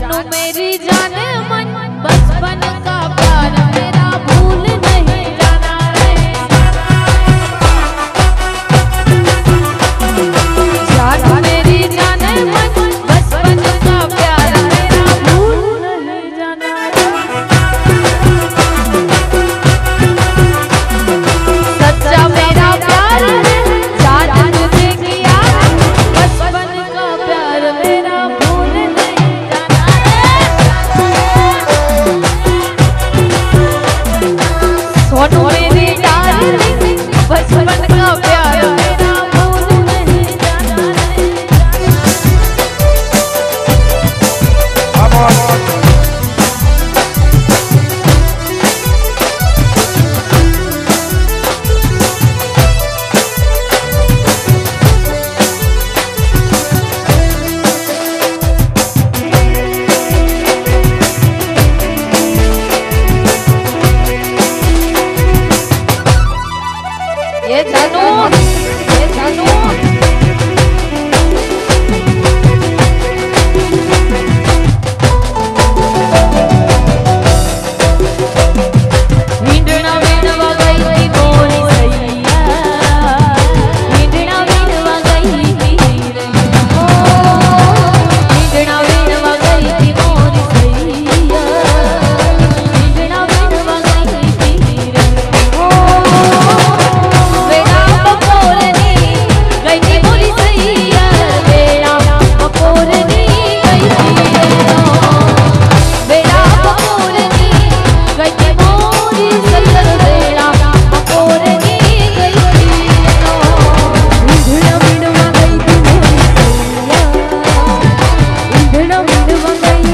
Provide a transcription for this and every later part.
जानू मेरी जान मन बचपन का प्यार मेरा भूल नहीं जाना रे। जानू मेरी जान मन बचपन का प्यार मेरा भूल नहीं जाना रे। सच्चा मेरा प्यार है जान तुझे किया बचपन का प्यार मेरा भूल नहीं जाना रे। सोनू मेरी डार्लिंग बचपन का प्यार मेरा भूल नहीं जाना रे। ये जानू वीणा वीणवा गई मोरी सैया वीणा वीणवा गई ओ वीणा वीणवा गई मोरी सैया वीणा वीणवा गई ओ वेला बकोरनी गई मोरी सैया वेला बकोरनी गई वेला बकोरनी गई मोरी सैया वेला बकोरनी गई वीणा वीणवा गई मोरी सैया वीणा वीणवा गई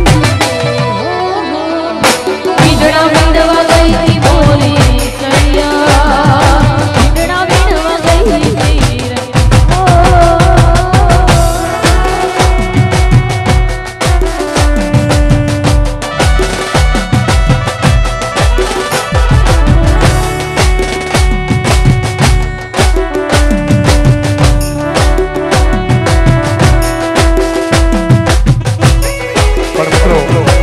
वीणा वीणवा गई मोरी सैया वीणा वीणवा गई પણ મિત્રો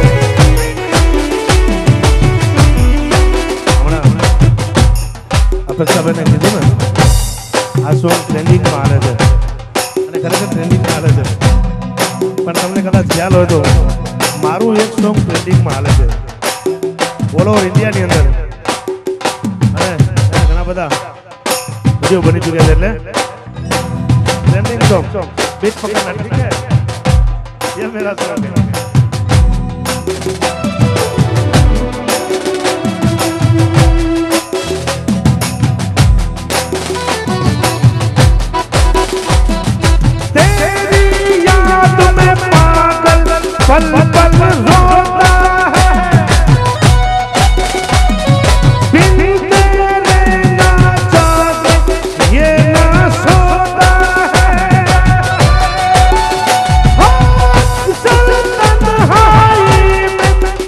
આપણે સભાને કીધું ને આ સોંગ ટ્રેન્ડિંગમાં હાલે છે અને ખરેખર ટ્રેન્ડિંગમાં હાલે છે પણ તમને કદાચ ખ્યાલ હોય તો મારું એક સોંગ ટ્રેન્ડિંગમાં હાલે છે ઓલ ઓવર ઇન્ડિયાની અંદર અને ઘણા બધા વિડીયો બની ચૂક્યા છે એટલે ટ્રેન્ડિંગ સોંગ બીટ પકડના ઠીક है ये मेरा सॉन्ग है पल पल रोता है बिन तेरे ना जागे ये ना सोता है तन्हाई में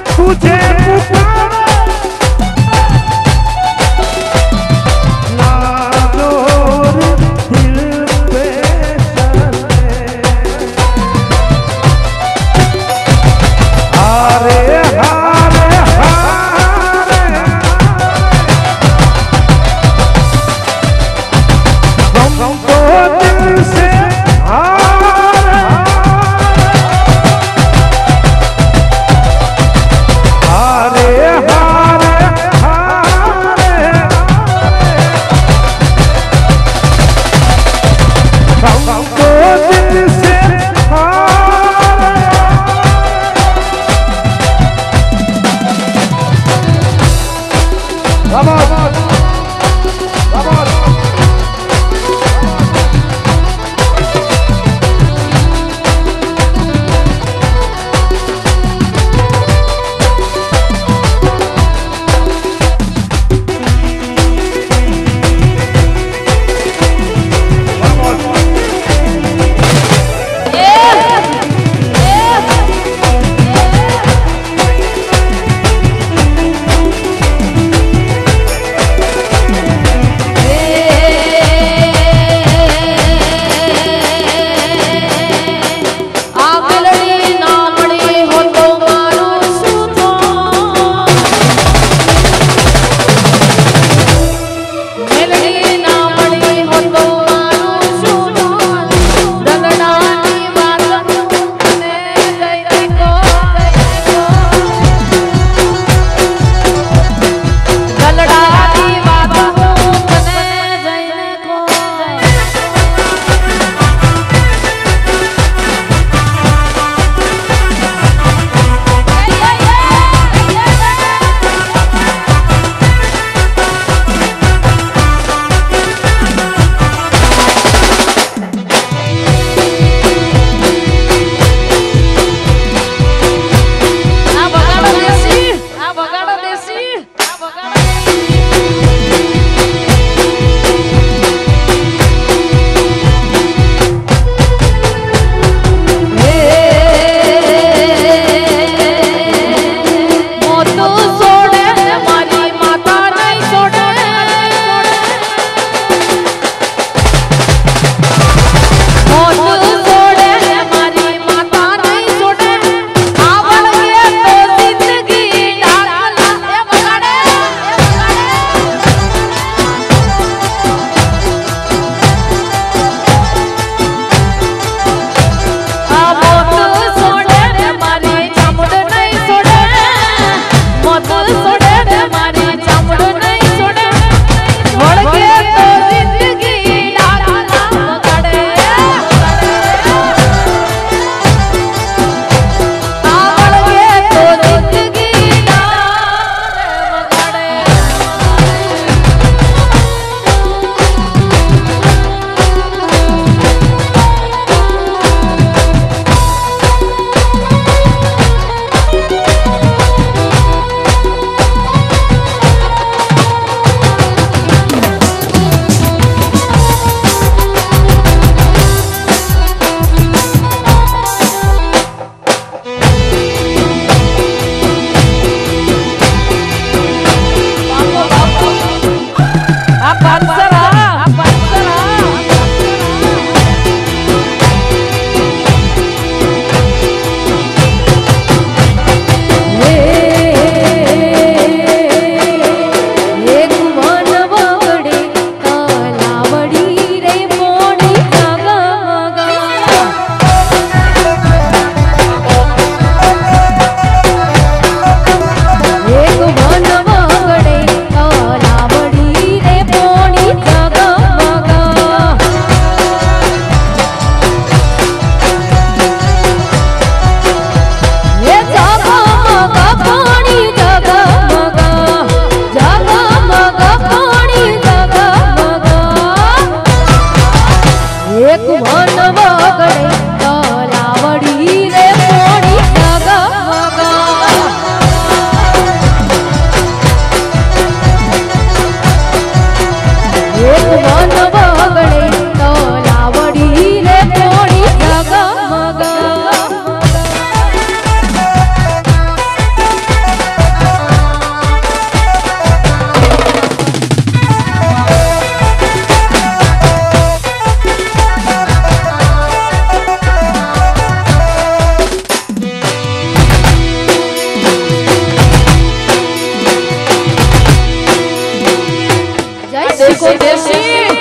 को देसी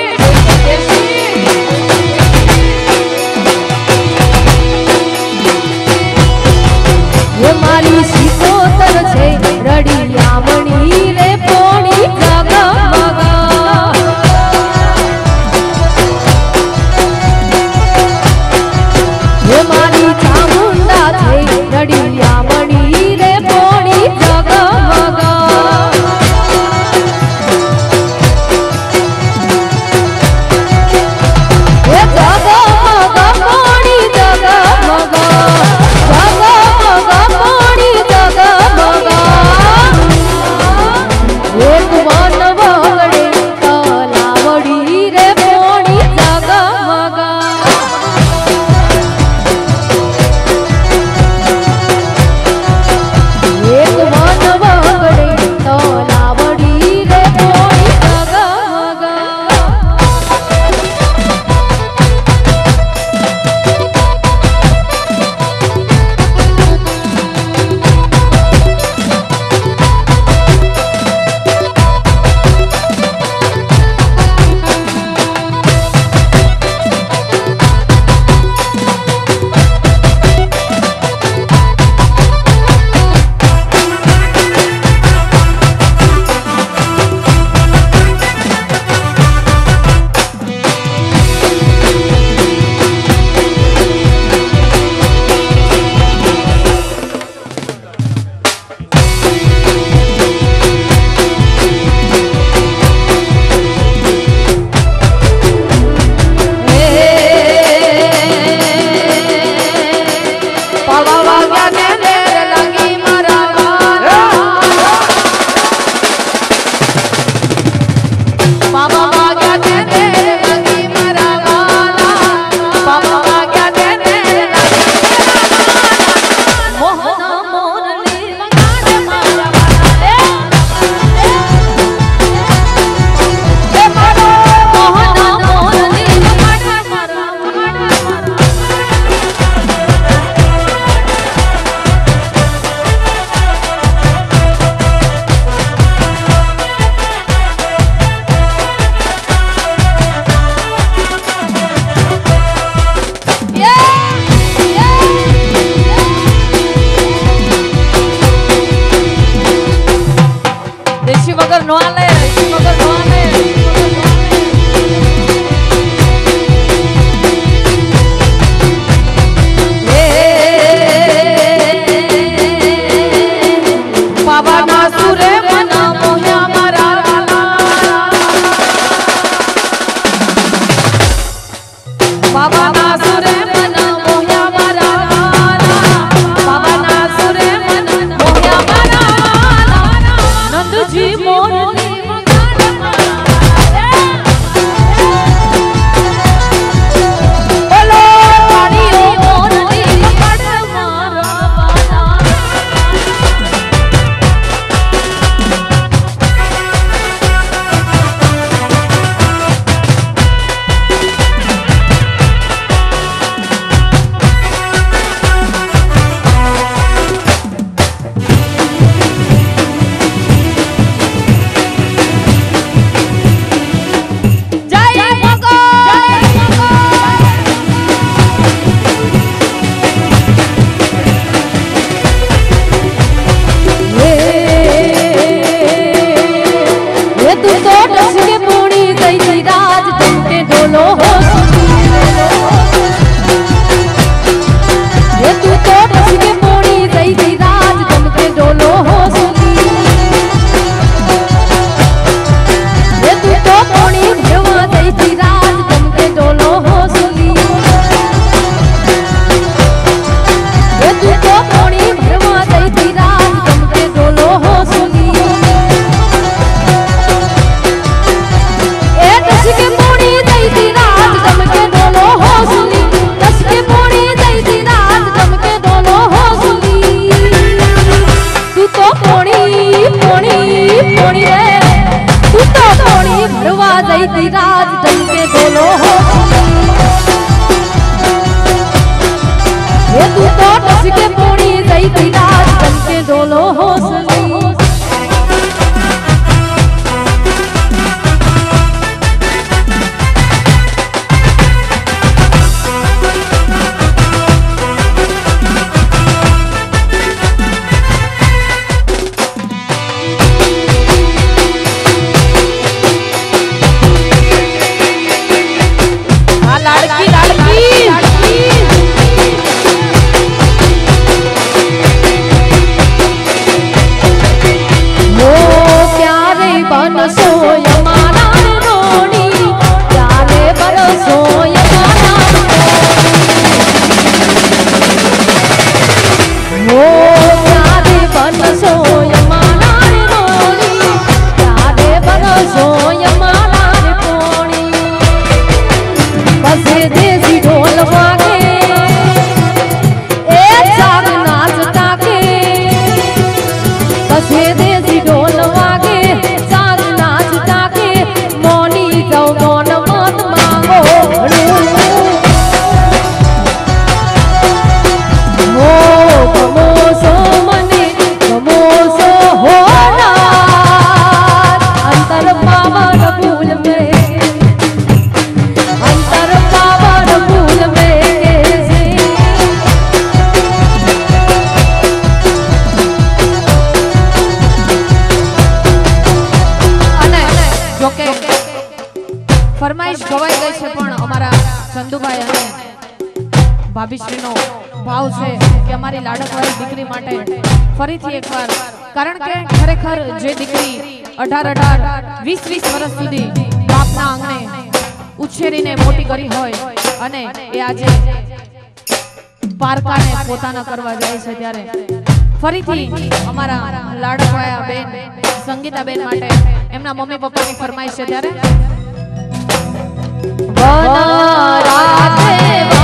ये मारी सिकोतर छे रडियामणी रे पोणी जगमगा ये मारी चामुंडा छे रडियामणी रे पोणी जगमगा ये जगमगा पोणी जगमगा जगमगा पोणी जगमगा एक मन बगड़े तलावड़ी रे पोणी जगमगा एक मन बगड़े तलावड़ी रे पोणी जगमगा नंद जी मोर फरमाइश गवाई गई है पण अमारा चंदुभाई अने भाभीश्रीनो भाव छे कि अमारी लाडकवाई दीकरी माटे फरीथी एकवार कारण के खरेखर जे दीकरी 18-18 20-20 वर्ष सुधी बापना आंगणे उछेरीने मोटी करी होय अने ए आजे पारकाने पोताना करवा जाय छे त्यारे फरीथी अमारा लाडकवाया बेन संगीता बेन माटे एमना मम्मी पप्पानी फरमाइश छे त्यारे बना राधे